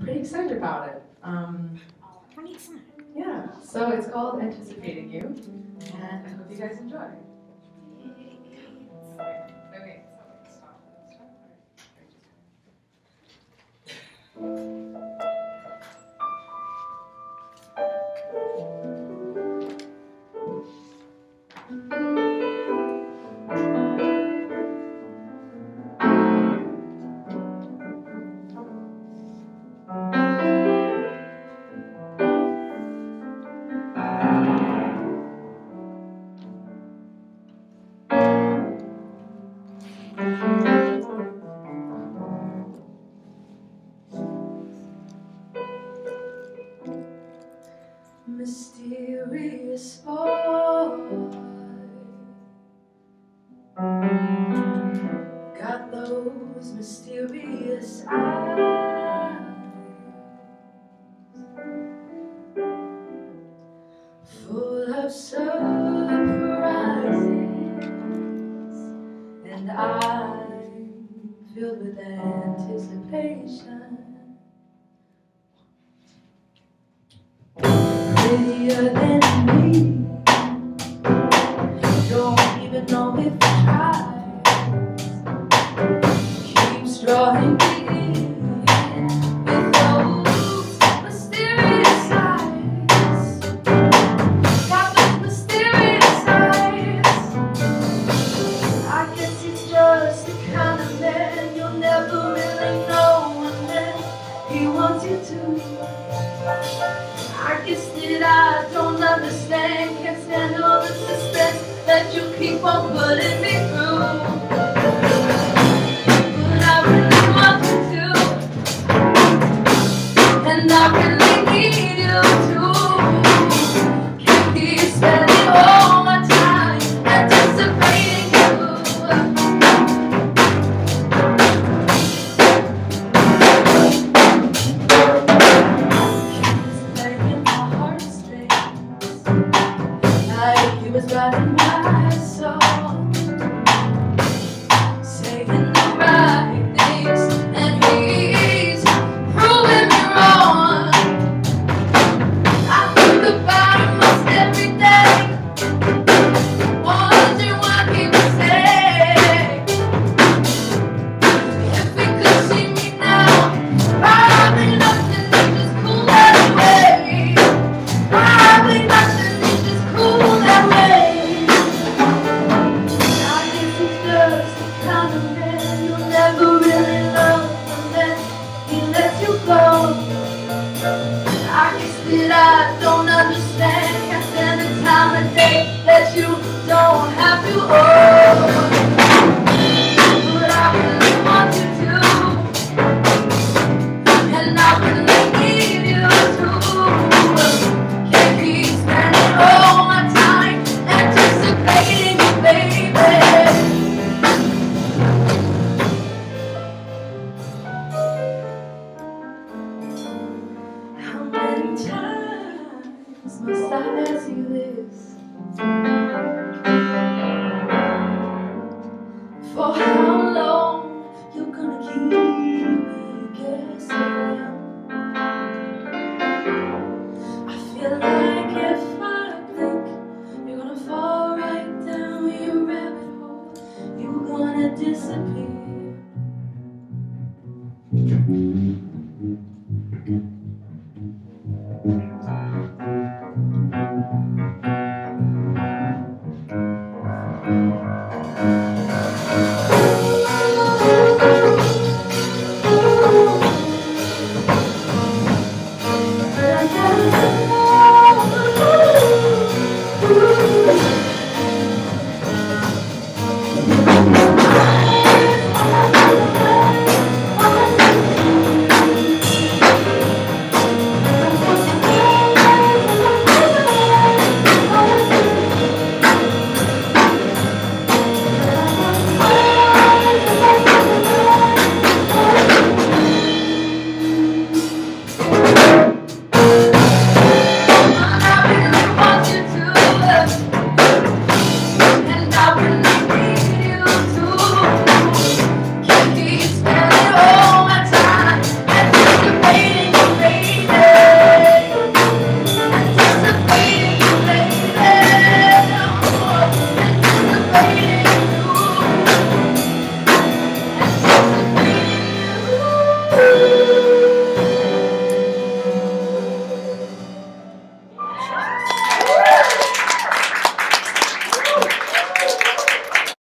pretty excited about it. Yeah, so it's called Anticipating You, and I hope you guys enjoy. Okay, stop. Mysterious boy, got those mysterious eyes, full of surprises, and I'm filled with anticipation. Prettier than me, don't even know if it tries. Keeps drawing me in with those mysterious eyes. Got those mysterious eyes. I guess it's just the kind of man you'll never really know unless he wants you to. I guess that I don't understand, can't stand all the suspense that you keep on putting me through. But I really want you to, and I really need you to. Can't keep spending all my time anticipating you. He was writing my song, saying the right things, and he's proving me wrong. I think about him most every day, wondering what he would say. If he could see me now, probably nothing, he'd just cool that away. Probably nothing, he'd just cool that way. I don't understand, can't stand the time of day that you don't have to own. But I really want you to, and I really need you to. Can't keep spending all my time anticipating you, baby. How many times must I ask you this? For how long you're gonna keep me guessing? I feel like if I blink, you're gonna fall right down your rabbit hole. You're gonna disappear. Thank you.